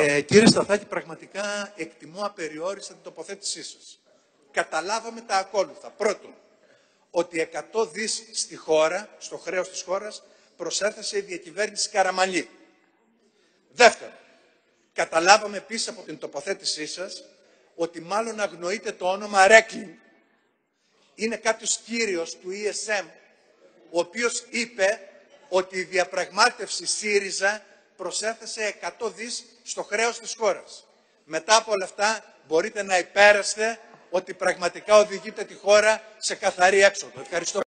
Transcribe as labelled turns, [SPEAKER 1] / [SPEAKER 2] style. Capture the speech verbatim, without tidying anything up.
[SPEAKER 1] Ε, κύριε Σταθάκη, πραγματικά εκτιμώ απεριόριστα την τοποθέτησή σας. Καταλάβαμε τα ακόλουθα. Πρώτον, ότι εκατό δις στη χώρα, στο χρέος της χώρας, προσέθεσε η διακυβέρνηση Καραμανλή. Δεύτερον, καταλάβαμε επίσης από την τοποθέτησή σας ότι μάλλον αγνοείται το όνομα Ρέκλιν. Είναι κάποιος κύριος του ι ες εμ, ο οποίος είπε ότι η διαπραγμάτευση ΣΥΡΙΖΑ προσέθεσε εκατό δις στο χρέος της χώρας. Μετά από όλα αυτά μπορείτε να υπέρεστε ότι πραγματικά οδηγείτε τη χώρα σε καθαρή έξοδο. Ευχαριστώ.